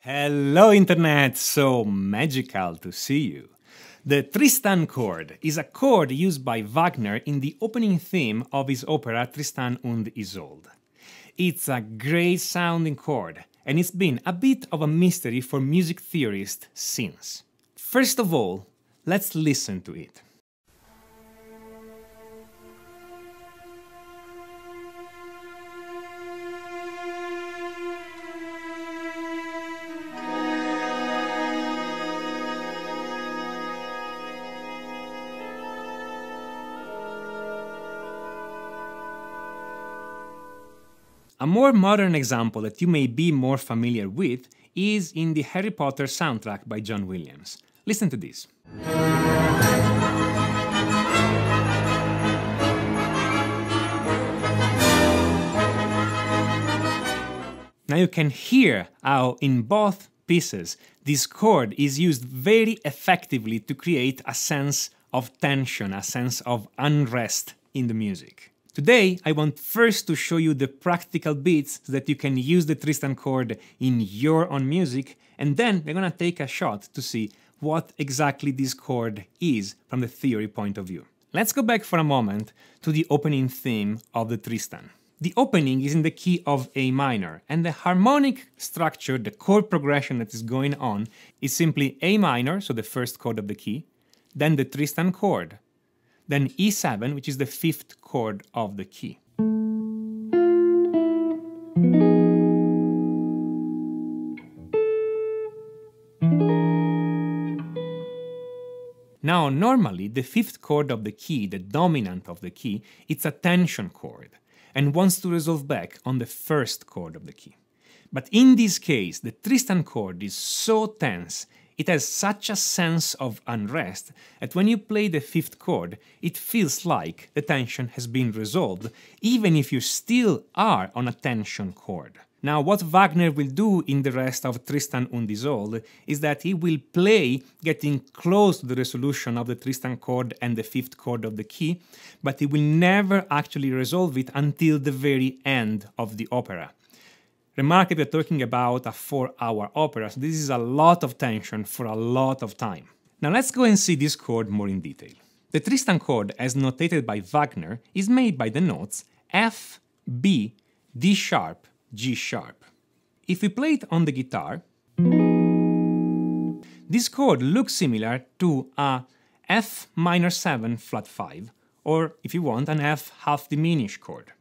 Hello Internet, so magical to see you. The Tristan Chord is a chord used by Wagner in the opening theme of his opera Tristan und Isolde. It's a great sounding chord, and it's been a bit of a mystery for music theorists since. First of all, let's listen to it. A more modern example that you may be more familiar with is in the Harry Potter soundtrack by John Williams. Listen to this. Now you can hear how in both pieces this chord is used very effectively to create a sense of tension, a sense of unrest in the music. Today, I want first to show you the practical bits so that you can use the Tristan chord in your own music, and then we're gonna take a shot to see what exactly this chord is from the theory point of view. Let's go back for a moment to the opening theme of the Tristan. The opening is in the key of A minor, and the harmonic structure, the chord progression that is going on, is simply A minor, so the first chord of the key, then the Tristan chord, then E7, which is the fifth chord of the key. Now, normally, the fifth chord of the key, the dominant of the key, it's a tension chord and wants to resolve back on the first chord of the key. But in this case, the Tristan chord is so tense, it has such a sense of unrest that when you play the fifth chord, it feels like the tension has been resolved, even if you still are on a tension chord. Now, what Wagner will do in the rest of Tristan und Isolde is that he will play getting close to the resolution of the Tristan chord and the fifth chord of the key, but he will never actually resolve it until the very end of the opera. Remark, we're talking about a 4-hour opera, so this is a lot of tension for a lot of time. Now let's go and see this chord more in detail. The Tristan chord, as notated by Wagner, is made by the notes F, B, D sharp, G sharp. If we play it on the guitar, this chord looks similar to a F minor 7 flat 5, or if you want, an F half diminished chord.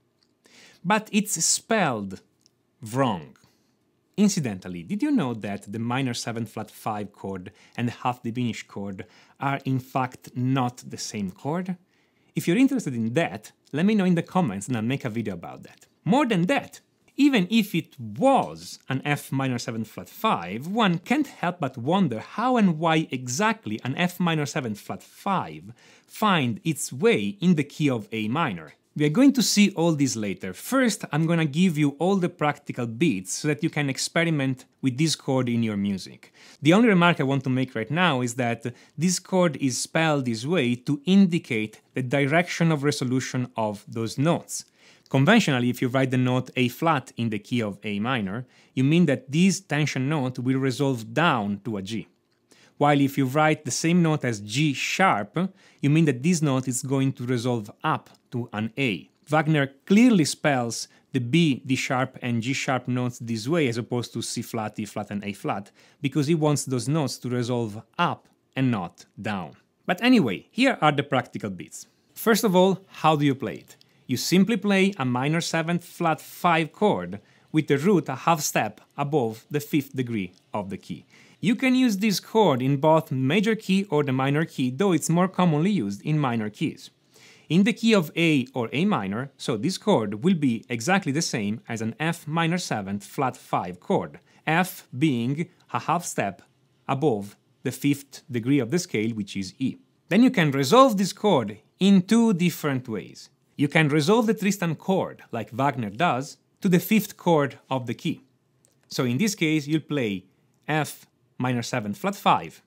But it's spelled wrong. Incidentally, did you know that the minor 7 flat 5 chord and the half diminished chord are in fact not the same chord? If you're interested in that, let me know in the comments and I'll make a video about that. More than that, even if it was an F minor 7 flat 5, one can't help but wonder how and why exactly an F minor 7 flat 5 find its way in the key of A minor. We are going to see all this later. First, I'm gonna give you all the practical bits so that you can experiment with this chord in your music. The only remark I want to make right now is that this chord is spelled this way to indicate the direction of resolution of those notes. Conventionally, if you write the note A flat in the key of A minor, you mean that this tension note will resolve down to a G. While if you write the same note as G sharp, you mean that this note is going to resolve up to an A. Wagner clearly spells the B, D sharp, and G sharp notes this way as opposed to C flat, E flat, and A flat, because he wants those notes to resolve up and not down. But anyway, here are the practical bits. First of all, how do you play it? You simply play a minor 7th flat 5 chord with the root a half step above the 5th degree of the key. You can use this chord in both major key or the minor key, though it's more commonly used in minor keys. In the key of A or A minor, so this chord will be exactly the same as an F minor 7th flat 5 chord, F being a half step above the 5th degree of the scale, which is E. Then you can resolve this chord in two different ways. You can resolve the Tristan chord, like Wagner does, to the 5th chord of the key. So in this case, you'll play F minor 7 flat 5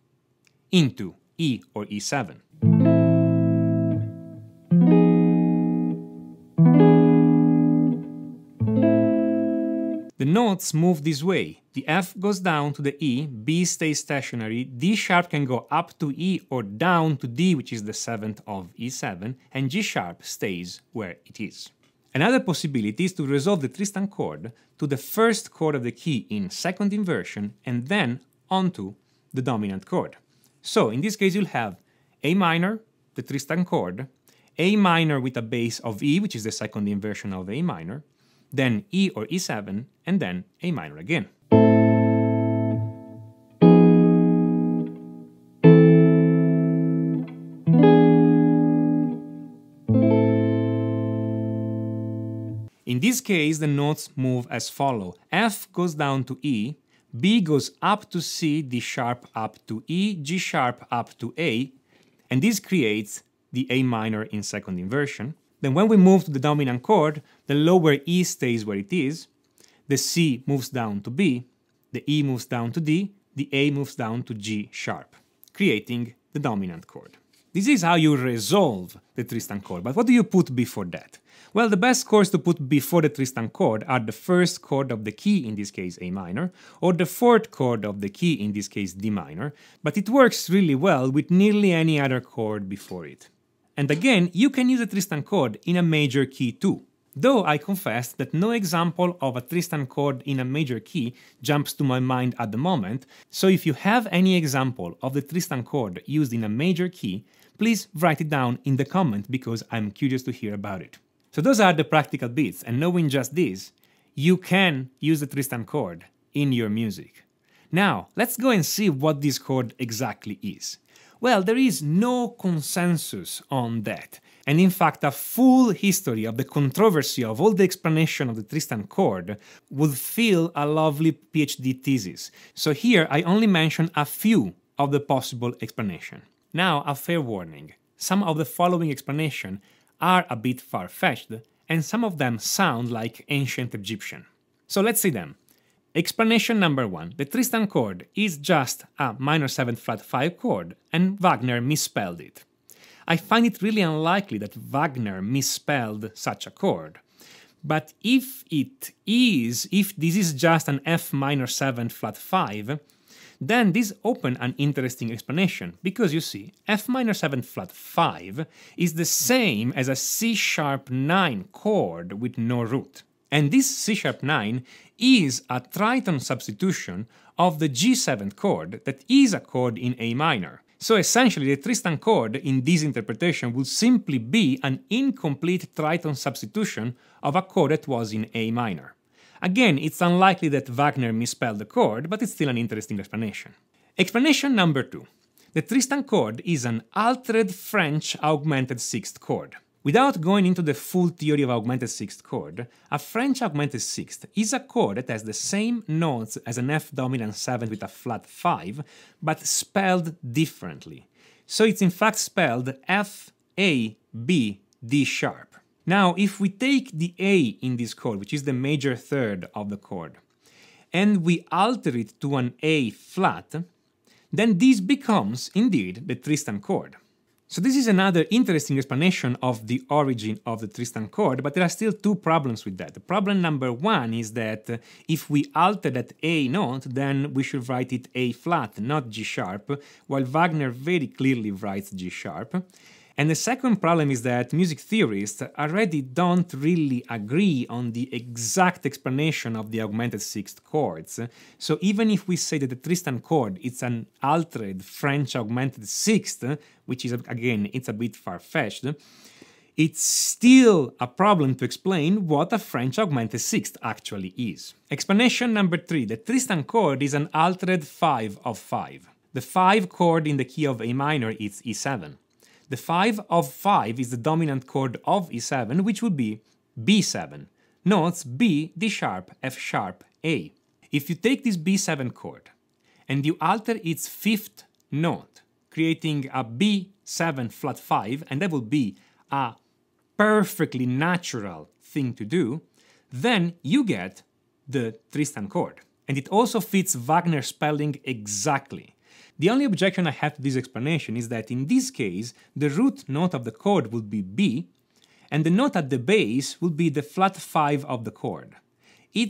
into E or E7. The notes move this way. The F goes down to the E, B stays stationary, D sharp can go up to E or down to D, which is the 7th of E7, and G sharp stays where it is. Another possibility is to resolve the Tristan chord to the first chord of the key in second inversion and then onto the dominant chord. So in this case you'll have A minor, the Tristan chord, A minor with a bass of E, which is the second inversion of A minor, then E or E7, and then A minor again. In this case, the notes move as follow. F goes down to E, B goes up to C, D sharp up to E, G sharp up to A, and this creates the A minor in second inversion. Then when we move to the dominant chord, the lower E stays where it is, the C moves down to B, the E moves down to D, the A moves down to G sharp, creating the dominant chord. This is how you resolve the Tristan chord, but what do you put before that? Well, the best chords to put before the Tristan chord are the first chord of the key, in this case A minor, or the fourth chord of the key, in this case D minor, but it works really well with nearly any other chord before it. And again, you can use a Tristan chord in a major key too. Though I confess that no example of a Tristan chord in a major key jumps to my mind at the moment, so if you have any example of the Tristan chord used in a major key, please write it down in the comment because I'm curious to hear about it. So those are the practical bits, and knowing just this, you can use the Tristan chord in your music. Now, let's go and see what this chord exactly is. Well, there is no consensus on that, and in fact a full history of the controversy of all the explanation of the Tristan chord would fill a lovely PhD thesis. So here I only mention a few of the possible explanations. Now, a fair warning. Some of the following explanations are a bit far-fetched, and some of them sound like ancient Egyptian. So let's see them. Explanation number 1. The Tristan chord is just a minor 7th flat 5 chord, and Wagner misspelled it. I find it really unlikely that Wagner misspelled such a chord. But if this is just an F minor 7 flat 5, then this opens an interesting explanation, because you see, F minor 7 flat 5 is the same as a C sharp 9 chord with no root. And this C sharp 9 is a tritone substitution of the G7 chord that is a chord in A minor. So essentially the Tristan chord in this interpretation would simply be an incomplete tritone substitution of a chord that was in A minor. Again, it's unlikely that Wagner misspelled the chord, but it's still an interesting explanation. Explanation number 2. The Tristan chord is an altered French augmented sixth chord. Without going into the full theory of augmented sixth chord, a French augmented sixth is a chord that has the same notes as an F dominant 7 with a flat 5, but spelled differently. So it's in fact spelled F, A, B, D sharp. Now, if we take the A in this chord, which is the major third of the chord, and we alter it to an A flat, then this becomes, indeed, the Tristan chord. So this is another interesting explanation of the origin of the Tristan chord, but there are still two problems with that. The problem number 1 is that if we alter that A note, then we should write it A flat, not G sharp, while Wagner very clearly writes G sharp. And the second problem is that music theorists already don't really agree on the exact explanation of the augmented sixth chords. So even if we say that the Tristan chord is an altered French augmented sixth, which is, again, it's a bit far-fetched, it's still a problem to explain what a French augmented sixth actually is. Explanation number 3. The Tristan chord is an altered 5 of 5. The 5 chord in the key of A minor is E7. The 5 of 5 is the dominant chord of E7, which would be B7. Notes B, D sharp, F sharp, A. If you take this B7 chord and you alter its 5th note, creating a B7 flat 5, and that would be a perfectly natural thing to do, then you get the Tristan chord. And it also fits Wagner's spelling exactly. The only objection I have to this explanation is that in this case, the root note of the chord would be B, and the note at the base would be the flat 5 of the chord. It's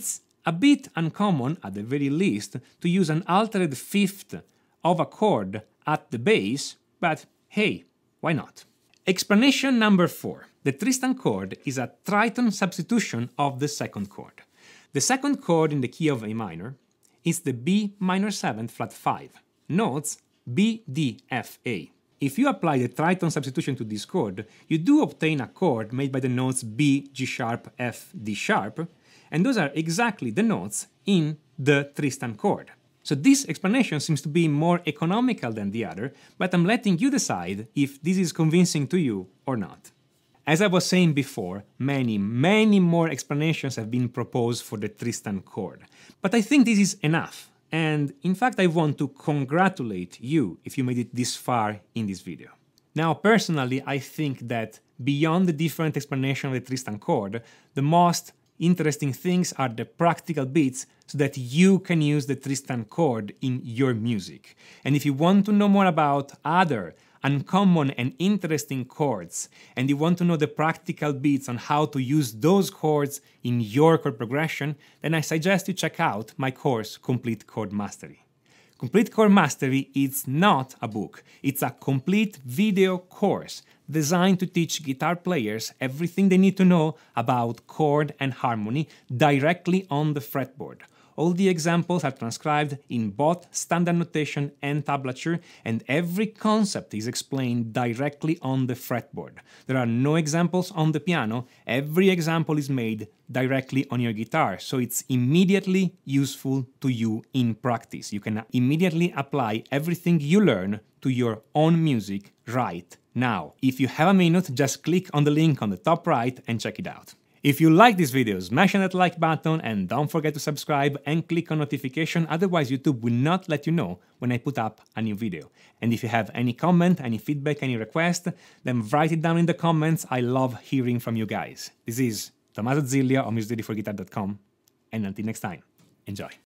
A bit uncommon, at the very least, to use an altered fifth of a chord at the bass, but hey, why not? Explanation number 4. The Tristan chord is a tritone substitution of the second chord. The second chord in the key of A minor is the B minor 7 flat 5, notes B, D, F, A. If you apply the tritone substitution to this chord, you do obtain a chord made by the notes B, G sharp, F, D sharp, and those are exactly the notes in the Tristan chord. So this explanation seems to be more economical than the other, but I'm letting you decide if this is convincing to you or not. As I was saying before, many more explanations have been proposed for the Tristan chord, but I think this is enough. And in fact, I want to congratulate you if you made it this far in this video. Now, personally, I think that beyond the different explanations of the Tristan chord, the most interesting things are the practical bits so that you can use the Tristan chord in your music. And if you want to know more about other uncommon and interesting chords, and you want to know the practical bits on how to use those chords in your chord progression, then I suggest you check out my course, Complete Chord Mastery. Complete Chord Mastery is not a book, it's a complete video course designed to teach guitar players everything they need to know about chord and harmony directly on the fretboard. All the examples are transcribed in both standard notation and tablature, and every concept is explained directly on the fretboard. There are no examples on the piano, every example is made directly on your guitar, so it's immediately useful to you in practice. You can immediately apply everything you learn to your own music right now. If you have a minute, just click on the link on the top right and check it out. If you like these videos, smash on that like button and don't forget to subscribe and click on notification, otherwise YouTube will not let you know when I put up a new video. And if you have any comment, any feedback, any request, then write it down in the comments. I love hearing from you guys. This is Tommaso Ziglia of musicreadyforguitar.com, and until next time, enjoy.